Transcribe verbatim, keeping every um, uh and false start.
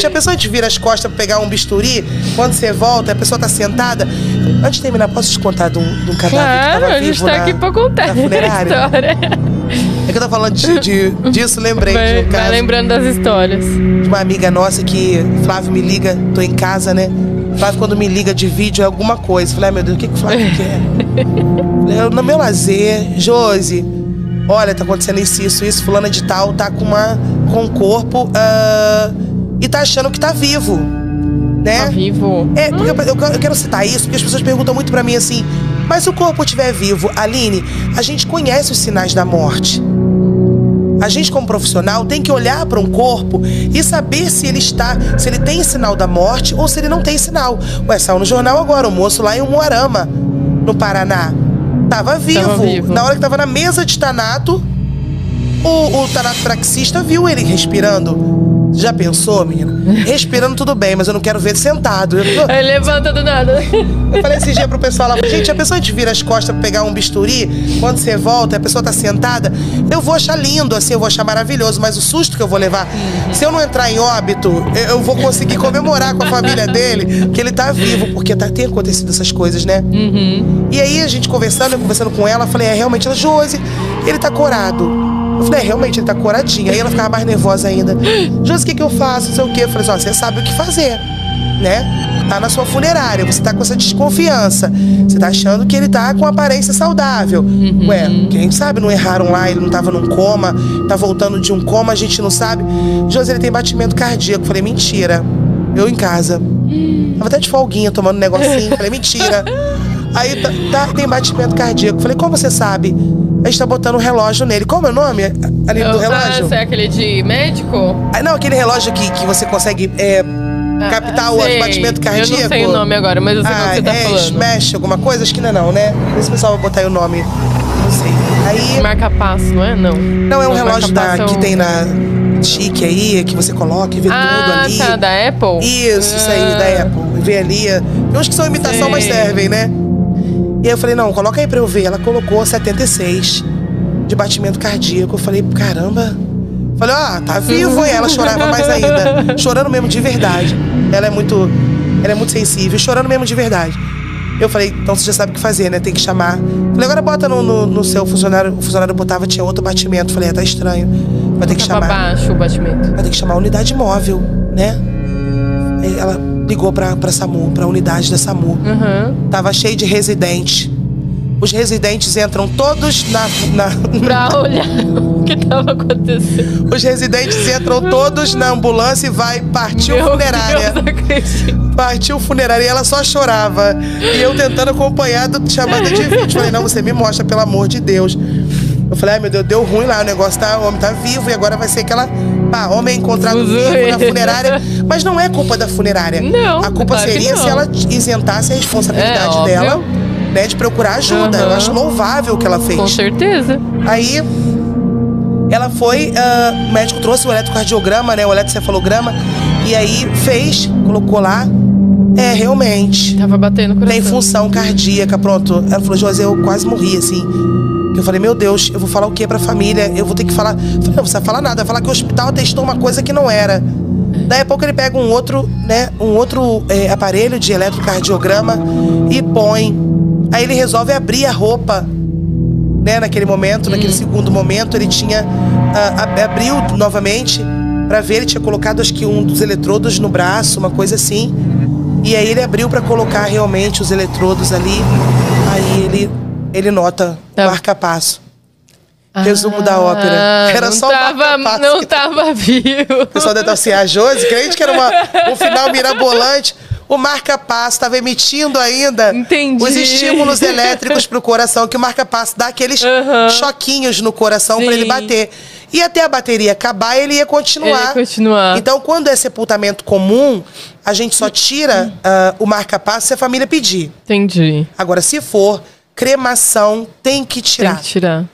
Gente, a pessoa te vira as costas pra pegar um bisturi, quando você volta, a pessoa tá sentada. Antes de terminar, posso te contar de um, de um cadáver claro, que tava a gente vivo tá na, aqui pra contar na funerária? a história. É que eu tô falando de, de, disso, lembrei Vai, de um caso. vai lembrando das histórias. De uma amiga nossa que, Flávio me liga, tô em casa, né? Flávio, quando me liga de vídeo, é alguma coisa. Falei, ai meu Deus, o que que o Flávio quer? Falei, eu, no meu lazer, Josi, olha, tá acontecendo isso, isso, isso, fulana de tal, tá com, uma, com um corpo uh, e tá achando que tá vivo, né? Tá vivo. É, porque hum. eu, eu quero citar isso, porque as pessoas perguntam muito pra mim assim, mas se o corpo estiver vivo, Aline, a gente conhece os sinais da morte. A gente, como profissional, tem que olhar para um corpo e saber se ele está, se ele tem sinal da morte ou se ele não tem sinal. Ué, saiu no jornal agora, o moço lá em Umuarama, no Paraná, tava vivo. Tava vivo. Na hora que tava na mesa de tanato, o, o tanatopraxista viu ele respirando. Já pensou, menina? Respirando tudo bem, mas eu não quero ver ele sentado. Eu, Aí levanta do nada. eu falei esse dia pro pessoal lá, gente, a pessoa te vira as costas pra pegar um bisturi, quando você volta, a pessoa tá sentada, eu vou achar lindo, assim, eu vou achar maravilhoso, mas o susto que eu vou levar, se eu não entrar em óbito, eu vou conseguir comemorar com a família dele que ele tá vivo, porque tá, tem acontecido essas coisas, né? Uhum. E aí a gente conversando, eu conversando com ela, falei, é, realmente, ela, Josi, ele tá corado. Eu falei, é, realmente, ele tá coradinho. Aí ela ficava mais nervosa ainda. Josi, o que que eu faço? Não sei o quê. Eu falei assim, ó, você sabe o que fazer, né? Tá na sua funerária, você tá com essa desconfiança. Você tá achando que ele tá com aparência saudável. Uhum. Ué, quem sabe não erraram lá, ele não tava num coma, tá voltando de um coma, a gente não sabe. Josi, ele tem batimento cardíaco. Eu falei, mentira. Eu em casa. Tava até de folguinha, tomando um negocinho. Falei, mentira. Aí tá, tá, tem batimento cardíaco. Falei, como você sabe? A gente tá botando um relógio nele. Qual é o nome ali do relógio? Ah, é aquele de médico? Ah, não, aquele relógio que, que você consegue é, ah, captar o batimento cardíaco. Eu não sei o nome agora, mas eu sei ah, o que você tá é, falando. Smash, alguma coisa? Acho que não é não, né? Esse pessoal vai botar aí o nome. Não sei. Aí... Marca passo, não é? Não. Não, é um não, relógio da, é um... que tem na chique aí, que você coloca e vê ah, tudo ali. Ah, tá, da Apple? Isso, ah. isso aí, da Apple. Vê ali. Tem uns que são imitação, sei. Mas servem, né? E aí eu falei, não, coloca aí pra eu ver. Ela colocou setenta e seis de batimento cardíaco. Eu falei, caramba. Falei, ó, oh, tá vivo. E ela chorava mais ainda. Chorando mesmo de verdade. Ela é muito, ela é muito sensível. Chorando mesmo de verdade. Eu falei, então você já sabe o que fazer, né? Tem que chamar. Falei, agora bota no, no, no seu funcionário. O funcionário botava, tinha outro batimento. Falei, é, tá estranho. Vai ter que chamar. Pra baixo o batimento. Vai ter que chamar a unidade móvel, né? Aí ela ligou pra, pra SAMU, pra unidade da SAMU. Uhum. Tava cheio de residente. Os residentes entram todos na... na pra olhar o que tava acontecendo. Os residentes entram todos na ambulância e vai partir o funerária. Partiu o funerária e ela só chorava. E eu tentando acompanhar do chamada de vídeo. Falei, não, você me mostra, pelo amor de Deus. Eu falei, ai meu Deus, deu ruim lá, o negócio tá, o homem tá vivo e agora vai ser aquela, pá, homem encontrado vivo na funerária. Mas não é culpa da funerária. Não, a culpa claro seria se ela isentasse a responsabilidade é, dela, né, de procurar ajuda. Uhum. Eu acho louvável o que ela fez. Com certeza. Aí, ela foi, uh, o médico trouxe o eletrocardiograma, né, o eletrocefalograma, e aí fez, colocou lá. É, realmente. Tava batendo o coração. Tem função cardíaca, pronto. Ela falou, José, eu quase morri, assim. Eu falei, meu Deus, eu vou falar o que pra família? Eu vou ter que falar... Eu falei, não, você vai falar nada. Vai falar que o hospital testou uma coisa que não era. Daí a pouco ele pega um outro, né, um outro é, aparelho de eletrocardiograma e põe. Aí ele resolve abrir a roupa, né, naquele momento, hum. naquele segundo momento, ele tinha... Uh, abriu novamente pra ver, ele tinha colocado, acho que um dos eletrodos no braço, uma coisa assim. E aí ele abriu pra colocar realmente os eletrodos ali. Aí ele... Ele nota tá. marca-passo. Ah, resumo da ópera. Era só tava, marca-passo. Não que... tava vivo. O pessoal deve estar assim, a Josi, crente que era uma, um final mirabolante. O marca-passo estava emitindo ainda Entendi. os estímulos elétricos para o coração, que o marca-passo dá aqueles uh-huh. choquinhos no coração para ele bater. E até a bateria acabar, ele ia continuar. Ele ia continuar. Então, quando é sepultamento comum, a gente só tira uh, o marca-passo se a família pedir. Entendi. Agora, se for... cremação, tem que tirar. Tem que tirar.